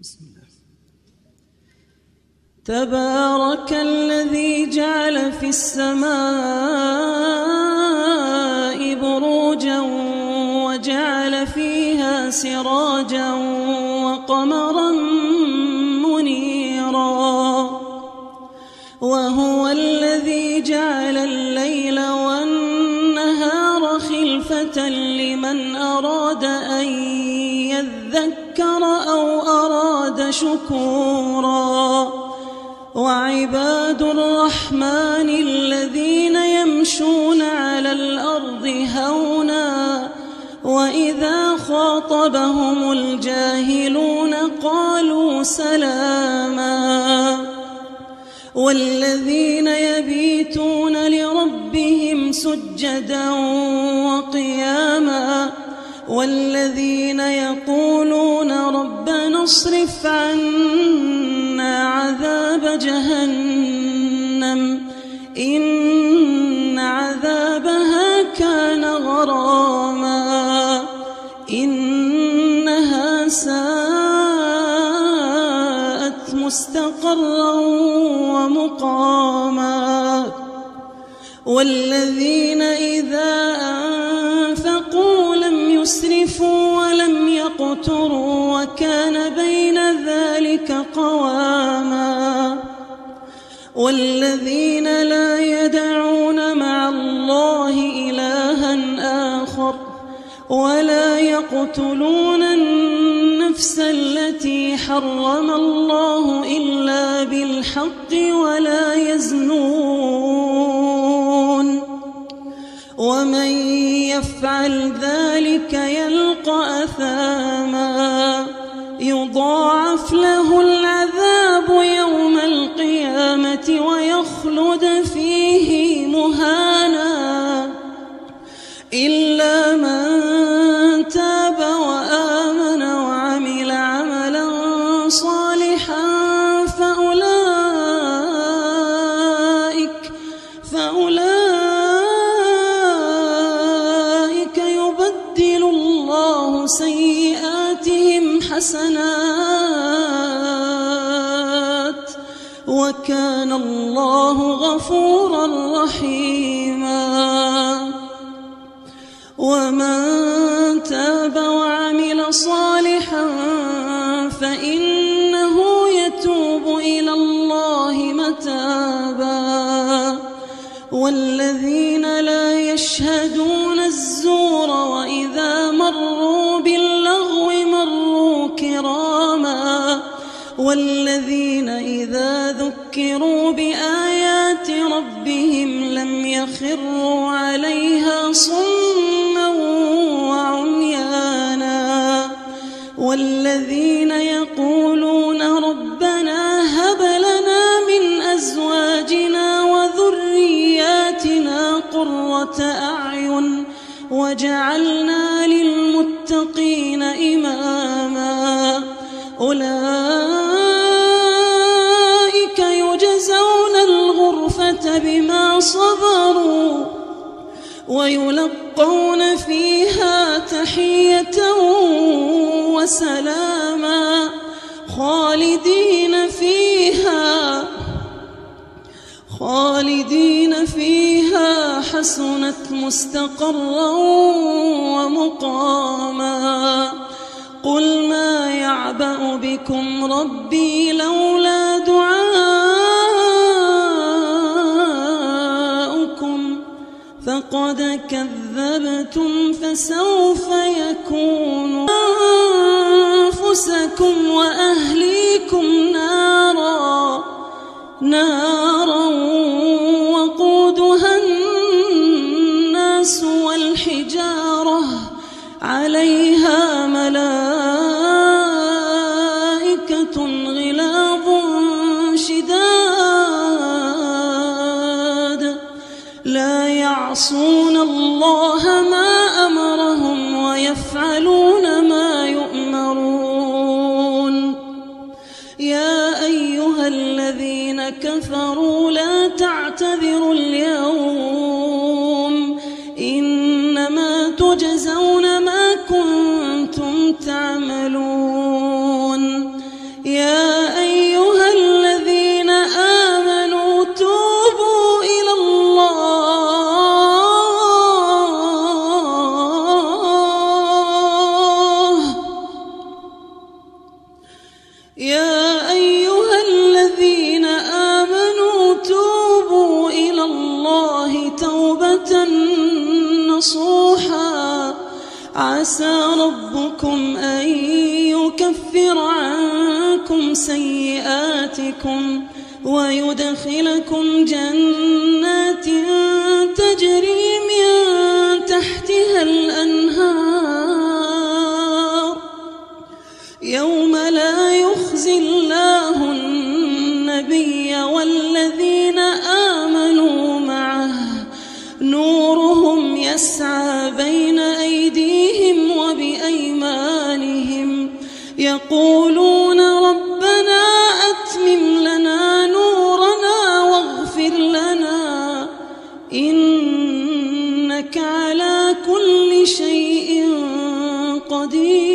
بسم الله. تبارك الذي جعل في السماء بروجا وجعل فيها سراجا وقمرا منيرا، وهو الذي جعل الليل والنهار خلفة لمن أراد أن يذكر أو أراد شكورا. وعباد الرحمن الذين يمشون على الأرض هونا وإذا خاطبهم الجاهلون قالوا سلاما. والذين يبيتون لربهم سجدا وقياما، والذين يقولون ربنا اصرف عنا عذاب جهنم إن عذابها كان غراما إنها ساءت مستقرا ومقاما. والذين إذا أنفقوا لم يسرفوا ولم يقتروا وكان بين ذلك قواما. والذين لا يدعون مع الله إلها آخر ولا يقتلون النفس التي حرم الله إلا بالحق ولا يزنون، ومن يفعل ذلك يلقى أثاما يضاعف له العذاب يوم القيامة ويخلد فيه مهانا إلا من تاب وآمن وعمل عملا صالحا فأولئك يبدل الله سيئاتهم حسنات وكان الله غفورا رحيما. ومن تاب وعمل صالحا فإنه يتوب إلى الله متابا. والذين لا يشهدون الزور وإذا مروا باللغو مروا كراما. والذين إذا ذكروا بآيات ربهم لم يخروا عليها صما وعميانا. والذين يقولون ربنا هب لنا من أزواجنا وذرياتنا قرة أعين وجعلنا للمتقين إماما. أولئك يجزون الغرفة بما صبروا ويلقون فيها تحية وسلاما خالدين فيها حسنت مستقرا ومقاما. قل ما يعبأ بكم ربي لولا دعاؤكم فقد كذبتم فسوف يكون أنفسكم وأهليكم نارا وقودها الناس والحجارة عليها ملائكة غلاظ شداد لا يعصون الله ما أمرهم ويفعلون ما يؤمرون. يا أيها الذين كفروا لا تعتذروا اليوم إنما تجزون ما كنتم تعملون. عسى ربكم أن يكفر عنكم سيئاتكم ويدخلكم جنات تجري من تحتها الأنهار يوم لا يخزي الله النبي والذين آمنوا معه نورهم يسعى بين أيديهم وبأيمانهم يقولون ربنا أتمم لنا نورنا واغفر لنا إنك على كل شيء قدير.